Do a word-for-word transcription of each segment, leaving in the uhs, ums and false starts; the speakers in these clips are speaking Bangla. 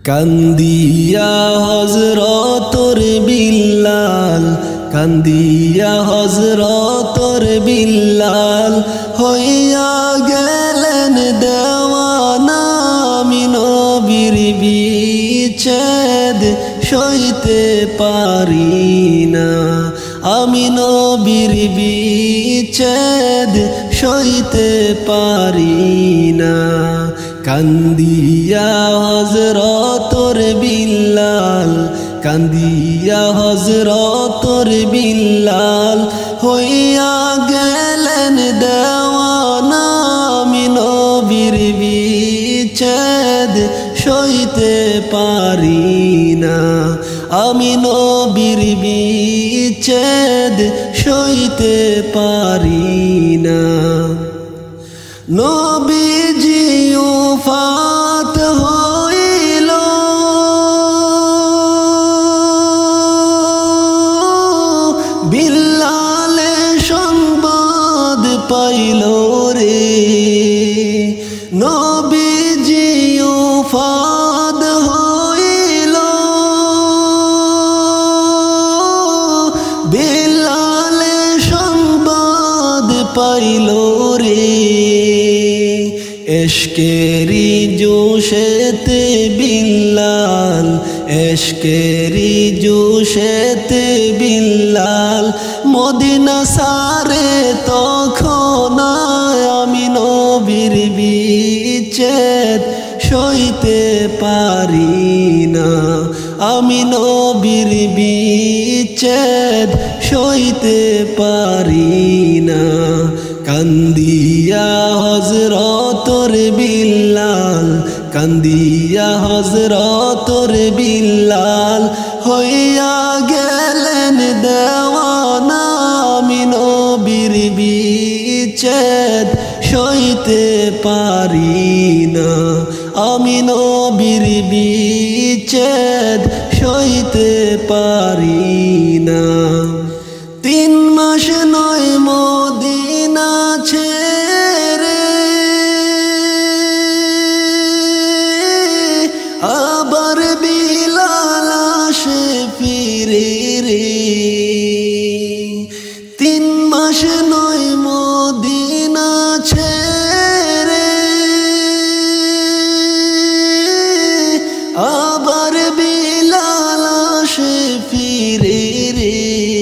কান্দিয়া হযরতর বিল্লাল, কান্দিয়া হযরতর বিল্লাল হইয়া গেলেন দেওয়ানা। আমি নবীর বিচ্ছেদ সইতে পারি না, আমি নবীর বিচ্ছেদ সইতে পারি না। কান্দিয়া হযরতর বিল্লাল, কান্দিয়া হযরতর বিল্লাল হইয়া গেলেন দেওয়ানা। আমি নবীর বিচ্ছেদ সইতে পারি না, আমি নবীর বিচ্ছেদ সইতে পারি না। নবীজি ওফাত হইল, বিল্লালে সংবাদ পাইল রে। নবীজি ওফাত হইল, বিল্লালে সংবাদ পাইল রে। এশকেরি জোশেতে বিল্লাল, এশকেরি জোশেতে বিল্লাল মদিনা সারে তখন। আমি নবীর বিচ্ছেদ সইতে পারি না, আমি নবীর বিচ্ছেদ সইতে পারি না। কান্দিয়া হযরতর বিল্লাল, কান্দিয়া হযরতর বিল্লাল হইয়া গেলেন দেওয়ানা। আমি নবীর বিচ্ছেদ সইতে পারি না, আমি নবীর বিচ্ছেদ সইতে পারি না। তিন মাস নয় মদিনা ছেড়ে আবার বিলাল আসে ফিরে রে। তিন মাস নয় মদিনা ছেড়ে আবার বিলাল আসে ফিরে রে।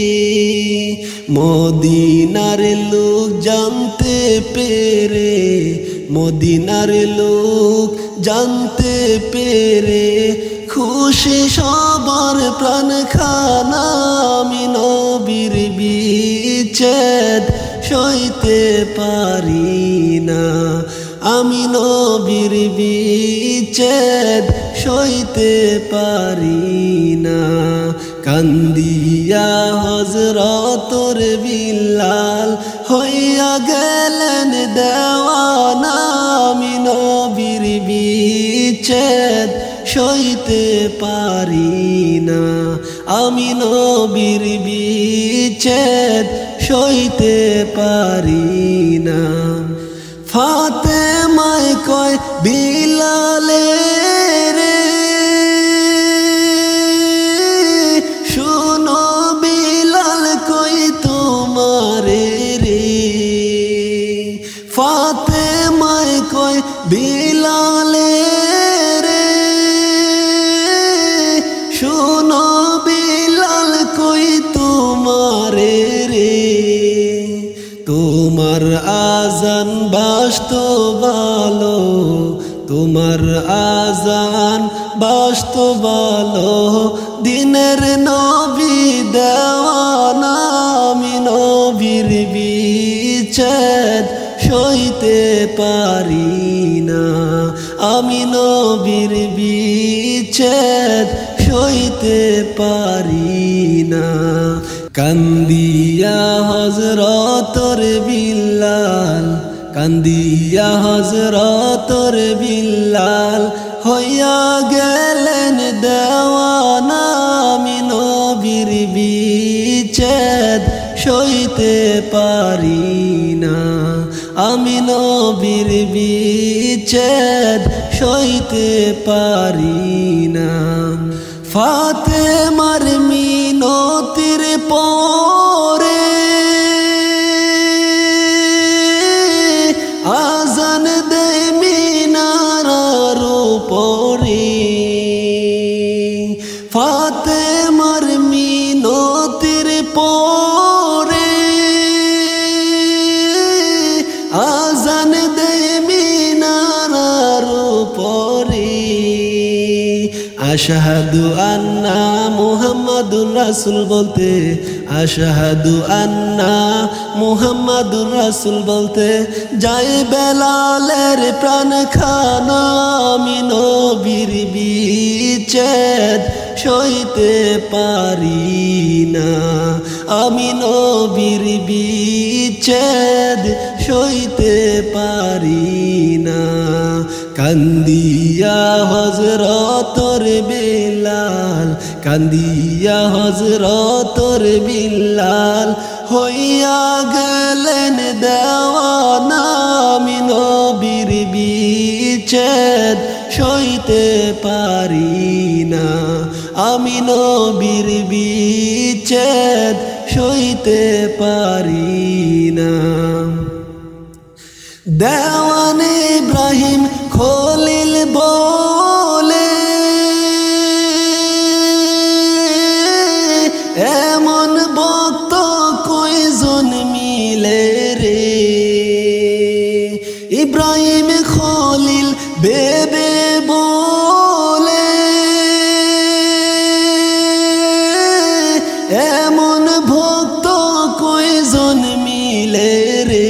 মদিনার লোক জানতে পেরে, মদিনার লোক জানতে পেরে খুশি সবার প্রাণ খানা। আমি নবীর বিচ্ছেদ সইতে পারি না, আমি নবীর বিচ্ছেদ সইতে পারি না। কান্দিয়া হযরতর বিল্লাল হইয়া গেলেন দেওয়ানা। আমি নবীর বিচ্ছেদ সইতে পারি না, আমি নবীর বিচ্ছেদ সইতে পারি না। ফাতেমায় কয় বিলালে রে, শুনো বিলাল কই তোমারে রে। ফাতেমায় কয় বিলালে রে, শুনো বিলাল কই তোমারে রে। তোমার আজান বাজতো ভালো, তোমার আজান বাজতো ভালো, দিনের নবী দেওয়ানা। আমি নবীর বিচ্ছেদ সইতে পারি না, আমি নবীর বিচ্ছেদ সইতে পারি না। কান্দিয়া হযরতর বিল্লাল, কান্দিয়া হযরতর বিল্লাল হইয়া গেলেন দেওয়ানা। আমি নবীর বিচ্ছেদ সইতে পারি না, আমি নবীর বিচ্ছেদ সইতে পারি না। ফাতেমার মিনতির পরে আজান দেয় মিনারার উপরে, ফাতেমার মিনতির পরে আজান দেয় মিনারার উপরে। আশহাদু আন্না মুহাম্মাদুর রাসূল বলতে, আশহাদু আন্না মুহাম্মাদুর রাসূল বলতে যায় বেলালের প্রাণ খানা। আমি নবীর বিচ্ছেদ সইতে পারি না, আমি নবীর বিচ্ছেদ সইতে পারি না। কান্দিয়া হযরতর বিলাল, কান্দিয়া হযরতর বিলাল হইয়া গেলেন দেওয়ানা। আমি নবীর বিচ্ছেদ সইতে পারি না, আমি নবীর বিচ্ছেদ সইতে পারি না। দেওয়ান ইব্রাহিম খলিল বলে এমন ভক্ত কয়জন মিলে রে। ইব্রাহিম খলিল বেবে বলে এমন ভক্ত কয়জন মিলে রে।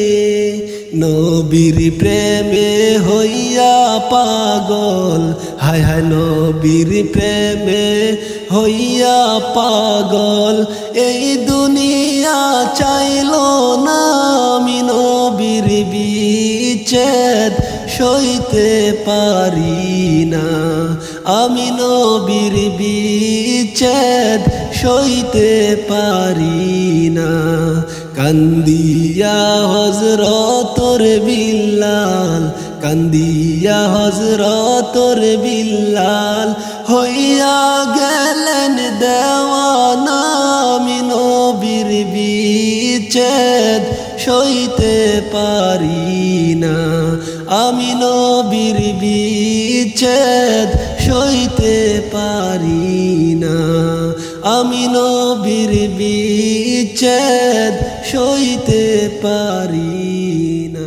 নবীর প্রেমে হইয়া পাগল, হায় হায় নবীর প্রেমে হইয়া পাগল এই দুনিয়া চাইল না। আমি নবীর বিচ্ছেদ সইতে পারি না, আমি নবীর বিচ্ছেদ সইতে পারি না। কান্দিয়া হযরতর বিলাল, কান্দিয়া হযরতর বিলাল হইয়া গেলেন দেওয়ানা। আমি নবীর বিচ্ছেদ সইতে পারি না, আমি নবীর বিচ্ছেদ সইতে পারি না, আমি নবীর বিচ্ছেদ সইতে পারি না।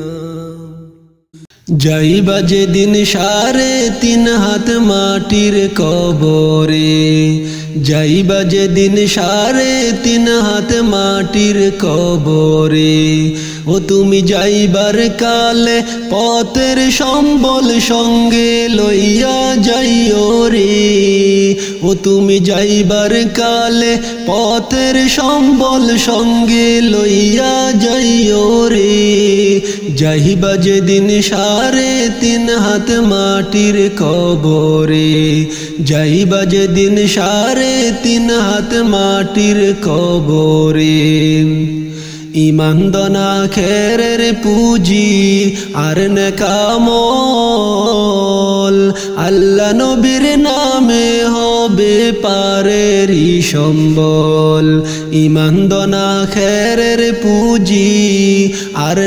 যাইবা যেদিন সাড়ে তিন হাত মাটির কবরে, যাইবা যেদিন সাড়ে তিন হাত মাটির কবরে। ও তুমি যাইবার কালে পথের সম্বল সঙ্গে লইয়া যাইও রে। ও তুমি যাইবার কালে পথের সম্বল সঙ্গে লইয়া যাইও রে। যাইবা যেদিন সাড়ে তিন হাত মাটির কবরে, যাইবা যেদিন সাড়ে তিন হাত মাটির কবরে। ইমান দনা খেরের পুঁজি আর নেকামল, আল্লাহ নবীর নামে হবে পারেরি সম্বল। ইমান দনা খেরের পুঁজি আর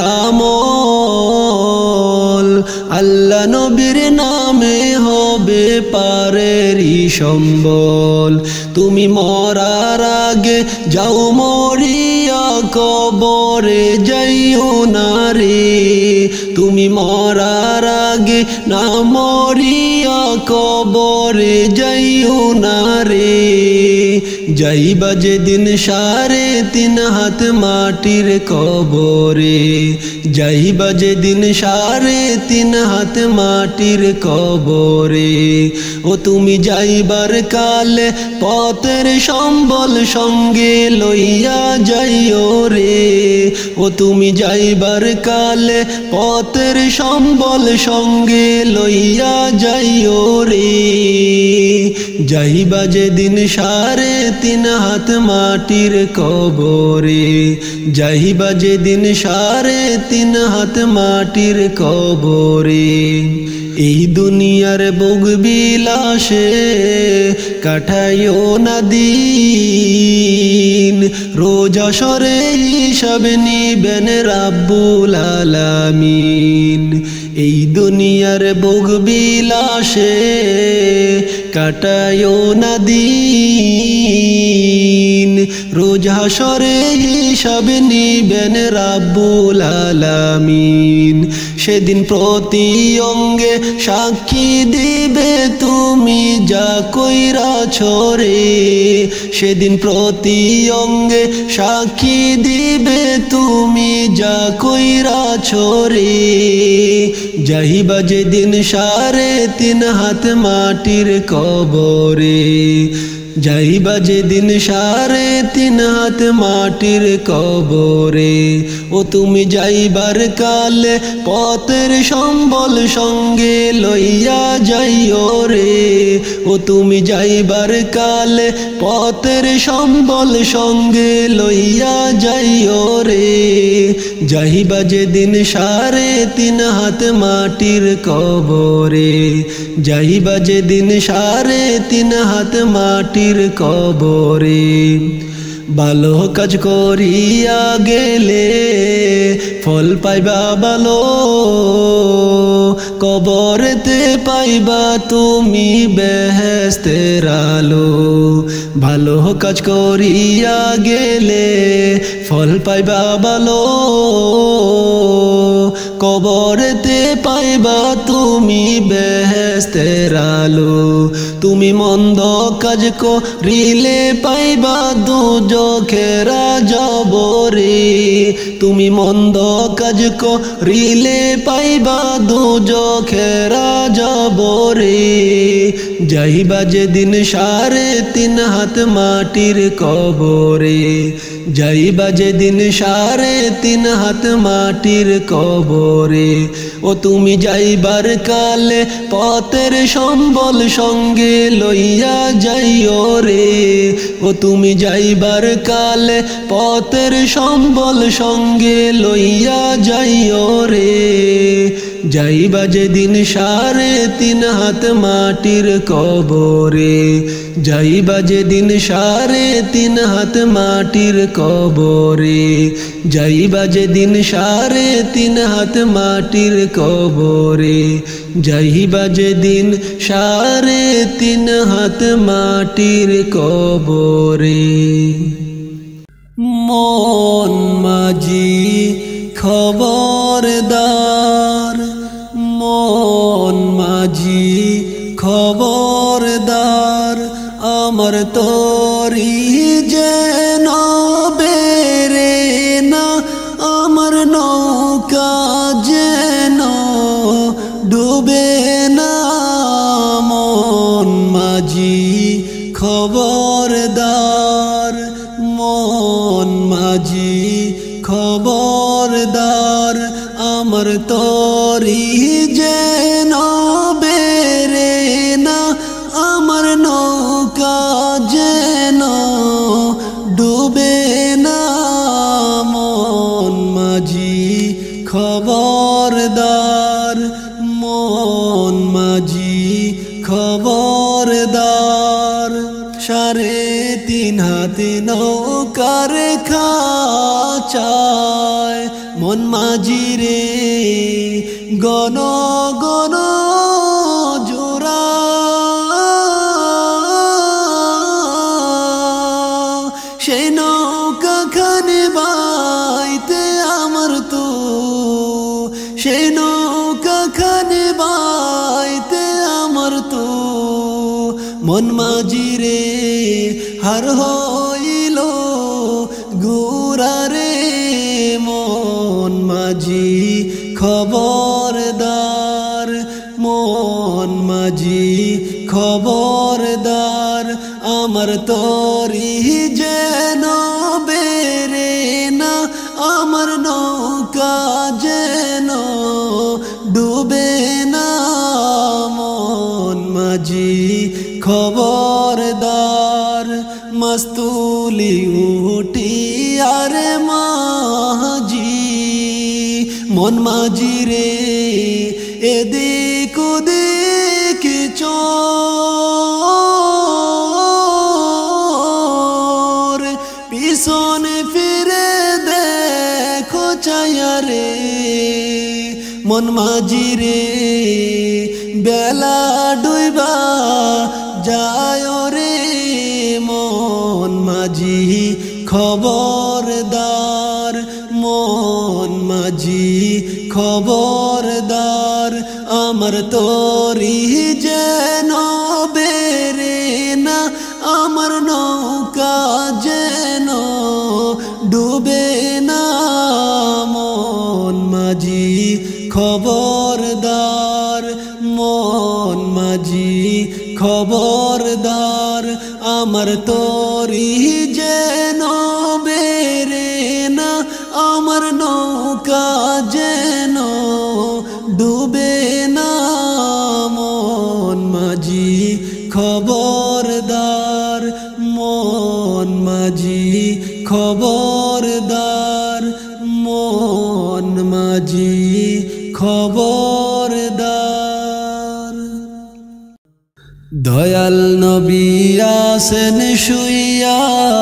নেকামল, আল্লাহ নবীর নামে হবে পারেরি সম্বল। তুমি মরার আগে যাও মরিয়া কবরে যাইও না রে। তুমি মরার আগে না মরিয়া কবরে যাইও না রে। যাইবা যেদিন সাড়ে তিন হাত মাটির কবরে, যাইবা যেদিন সাড়ে তিন হাত মাটির কবরে। ও তুমি যাইবার কালে পথের সম্বল সঙ্গে লইয়া যাইও রে। ও তুমি যাইবার কালে পথের সম্বল সঙ্গে লইয়া যাইও রে। যাইবা যেদিন সাড়ে তিন হাত মাটির কবরে, যাইবা যেদিন সাড়ে তিন হাত মাটির কবরে। এই দুনিয়ার ভোগ বিলাসে কাটাইও না দিন, রোজ হাশরে হিসাব নিবেন রাব্বুল আলামিন। এই দুনিয়ার ভোগ বিলাসে কাটাইও না দিন, রোজ হাশরে হিসাব নিবেন রাব্বুল আলামিন। সেদিন প্রতি অঙ্গে সাক্ষী দিবে তুমি যা কইরাছো রে, সেদিন প্রতি অঙ্গে সাক্ষী দিবে তুমি যা কইরাছো রে। যাইবা যেদিন সাড়ে তিন হাত মাটির কবরে, যাইবা যেদিন সাড়ে তিন হাত মাটির কবরে। ও তুমি যাইবার কালে পথের সম্বল সঙ্গে লইয়া যাইও রে, ও তুমি যাইবার কালে পথের সম্বল সঙ্গে লইয়া যাইও রে। যাইবা যেদিন সাড়ে তিন হাত মাটির কবরে, যাইবা যেদিন সাড়ে তিন হাত মাটির কবরে। ভালো কাজ করিয়া গেলে ফল পাইবা ভালো, কবরেতে পাইবা তুমি বেহেশতের আলো। ভালো কাজ করিয়া গেলে ফল পাইবা ভালো, কবরেতে পাইবা তুমি বেহেশতের আলো। তুমি মন্দ কাজ করিলে পাইবা দুজখের আযাব রে, তুমি মন্দ কাজ করিলে পাইবা দুজখের আযাব রে। যাইবা যেদিন সাড়ে তিন হাত মাটির কবরে, যাইবা যেদিন সাড়ে তিন হাত মাটির কবরে। ও তুমি যাইবার কালে পথের সম্বল সঙ্গে লইয়া যাইও রে, ও তুমি যাইবার কালে পথের সম্বল সঙ্গে লইয়া যাইও রে। যাইবা যেদিন সাড়ে তিন হাত মাটির কবরে, যাইবা যেদিন সাড়ে তিন হাত মাটির কবরে, যাইবা যেদিন সাড়ে তিন হাত মাটির কবরে, যাইবা যেদিন সাড়ে তিন হাত মাটির কবরে। মন মাঝি খবরদার, মন মাঝি খবরদার, আমার তরি যেন বেরে না, আমার নৌকা যেন ডুবে না। মন মাঝি খবরদার, মন মাঝি খবরদার, আমার তরি যেন বেরে না, আমার নৌকা যেন ডুবে না। মন মাঝি খবরদার, মন মাঝি খবরদার। সাড়ে তিন হাত নৌকার খাঁচায় মন মাঝি রে, গণ গণ জোড়া। সেই নৌকা খানে বাইতে আমার তো, সেই নৌকা খানে বাইতে আমার তো। মন মাঝি রে হার হইল গুরারে, মন মাঝি খবরদার, মন মাঝি খবরদার, আমার তরি যেন বেরে না, আমার নৌকা যেন ডুবে না। মন মাঝি খবরদার, মস্তুলি উঠি আরে মাঝি, মন মাঝি রে এদিক ওদিক মন মাঝি রে বেলা ডুইবা যায় রে মন মাঝি খবরদার মন মাঝি খবরদার আমার তোরি যেন বেরে না আমার নৌকা যেন ডুবে না মন মাঝি খবরদার মন মাঝি খবরদার আমার তোরি যেন বেরে না আমার নৌকা যেন ডুবে না মন মাঝি খবরদার মন মাঝি খবরদার মন মাঝি খবরদার দয়াল নবী আছেন শুইয়া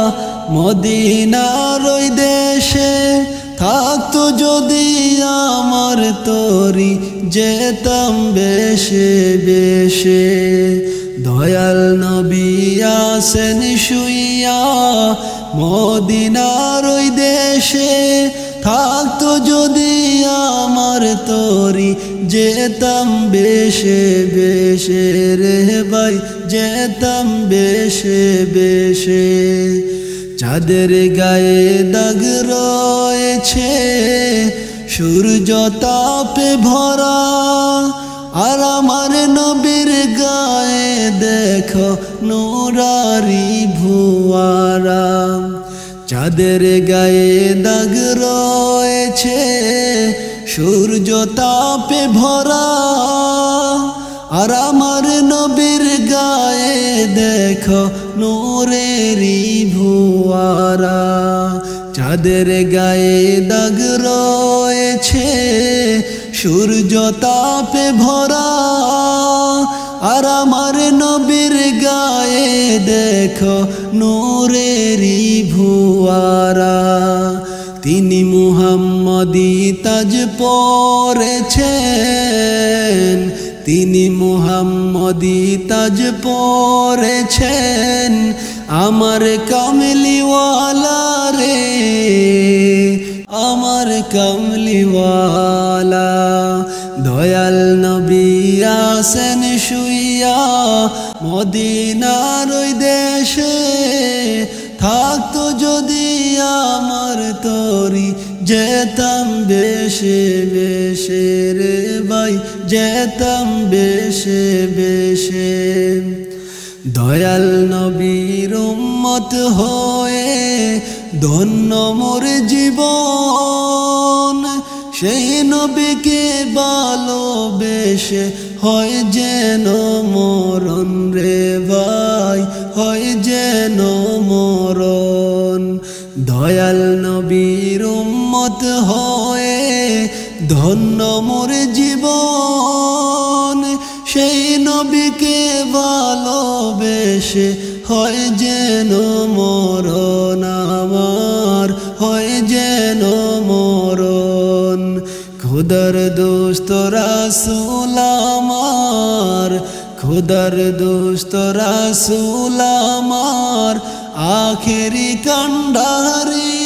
মদিনার ওই দেশে থাকতো যদি আমার তোরি যেতাম বেশে বেশে দয়াল নবী আছেন শুইয়া মদিনার ওই দেশে থাকতো যদি আমার তোরি যেতাম বেশে বেশে রে ভাই যেতাম বেশে বেশে চাঁদের গায়ে দাগ রয়েছে সূর্য তাপে ভরা আর আমার নবীর গায়ে দেখো নুরারি ভুয়ারা চাঁদের গায়ে দাগ রয়েছে সূর্য তাপে ভরা আর আমার নবীর গায়ে দেখো নূরেরি ভুয়ারা চাঁদের গায়ে দাগ রয়েছে সূর্য তাপে ভরা আর আমার নবীর গায়ে দেখো নূরেরি ভুয়ারা তিনি মুহাম্মদী তাজ পরেছেন তিনি মুহাম্মদী তাজ পরেছেন আমার কামলিওয়ালা রে আমার কামলিওয়ালা দয়াল নবী আছেন শুইয়া মদিনার ওই দেশে থাকতো যদি আমার তোরি যেতাম বেশে বেশে রে ভাই যেতাম বেশে বেশে দয়াল নবীর উম্মত হয়ে ধন্য মোর জীবন সেই নবীকে ভালোবেসে হয় যেন মরণ রে ভাই হয় যেন মরণ দয়াল নবীর উম্মত হয়ে ধন্য মোর জীবন সেই নবীকে ভালোবেসে হয় যেন মরণ আমার হয় যেন মরণ খুদার দোস্ত রাসূল আমার খুদার দোস্ত রাসূল আমার আখেরি কান্ডারি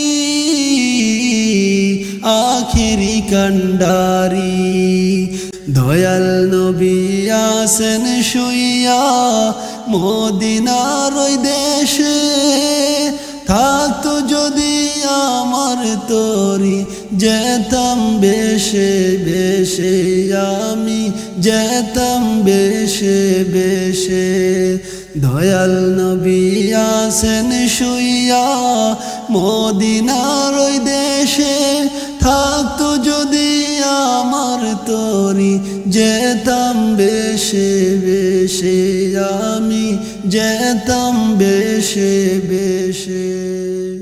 আখেরি কান্ডারি দয়াল নবী আছেন শুইয়া মদিনার ওই দেশে থাকতো যদি আমার তোরি যেতাম বেশে বেশে আমি যেতাম বেশে বেশে দয়াল নবী আছেন শুইয়া মদিনার ওই দেশে থাকতো যদি আমার তোরি যেতাম বেশে বেশে আমি যেতাম বেশে বেশে।